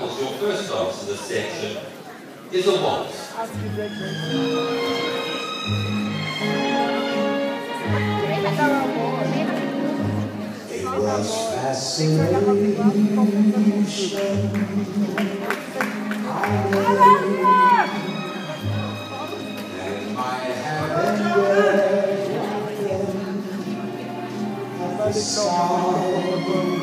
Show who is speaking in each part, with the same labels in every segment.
Speaker 1: course, your first dance in the section is a waltz.
Speaker 2: It was fascination. And my heaven the sound.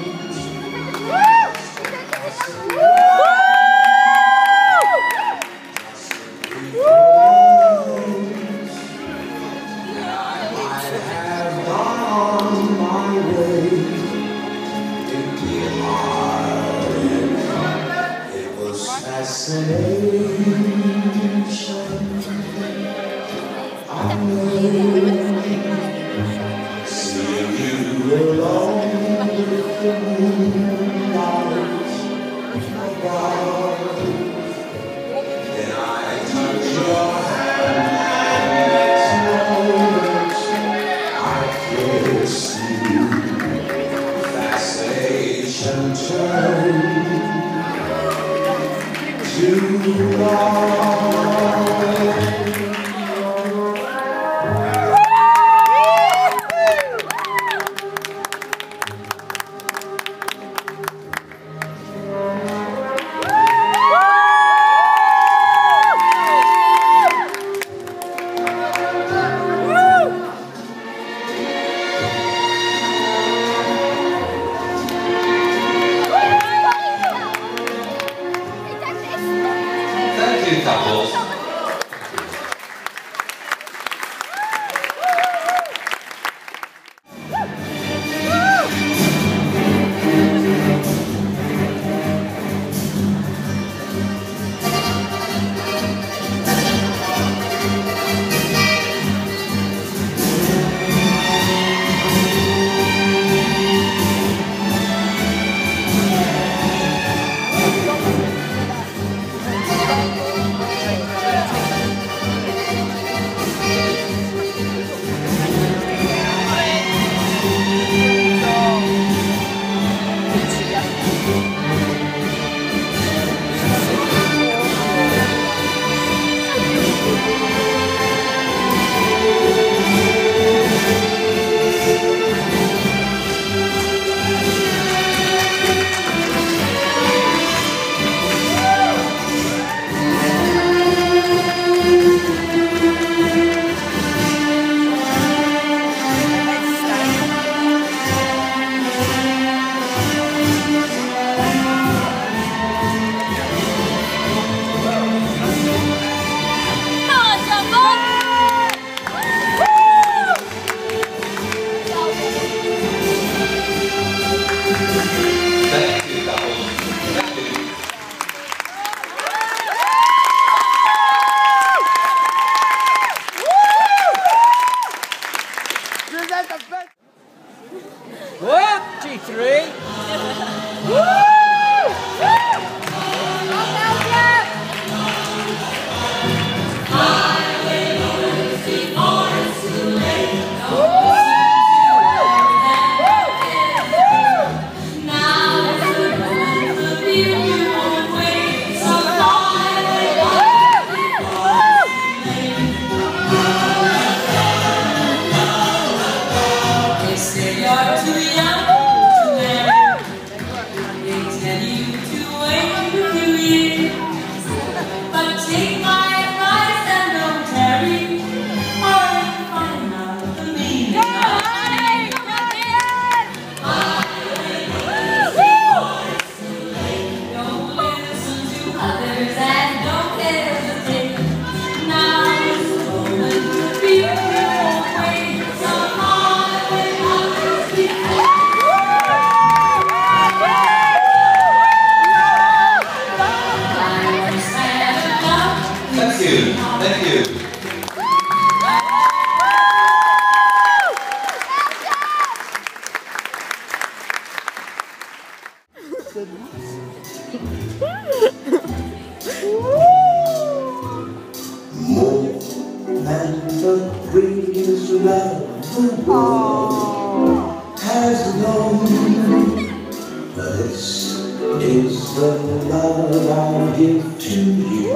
Speaker 2: Has known this is the love I'll give to you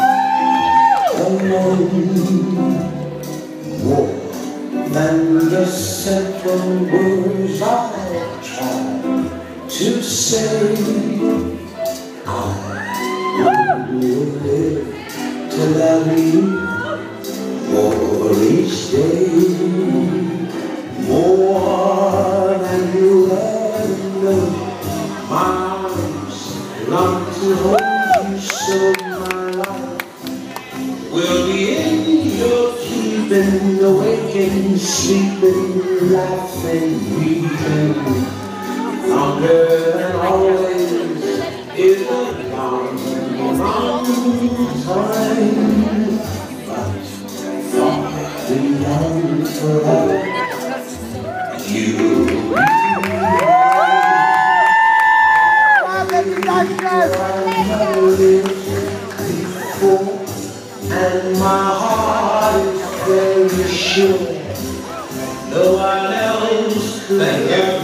Speaker 2: alone, more than the simple words I try to say. I will live to love you more each day, more than you ever know. My arms long to hold you, so my life will be in your keeping, awaking, sleeping, laughing, weeping, longer than always is a long, long time, but far beyond forever. You before, and my heart is very sure no one else than you.